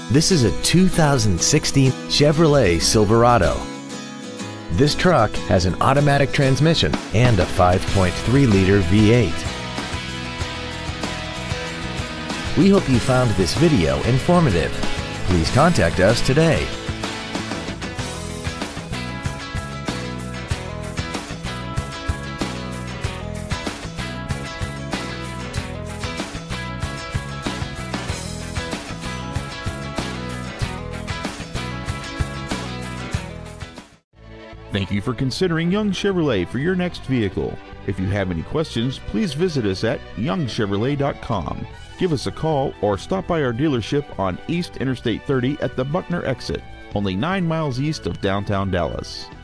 This is a 2016 Chevrolet Silverado. This truck has an automatic transmission and a 5.3-liter V8. We hope you found this video informative. Please contact us today. Thank you for considering Young Chevrolet for your next vehicle. If you have any questions, please visit us at youngchevrolet.com. Give us a call or stop by our dealership on East Interstate 30 at the Buckner exit, only 9 miles east of downtown Dallas.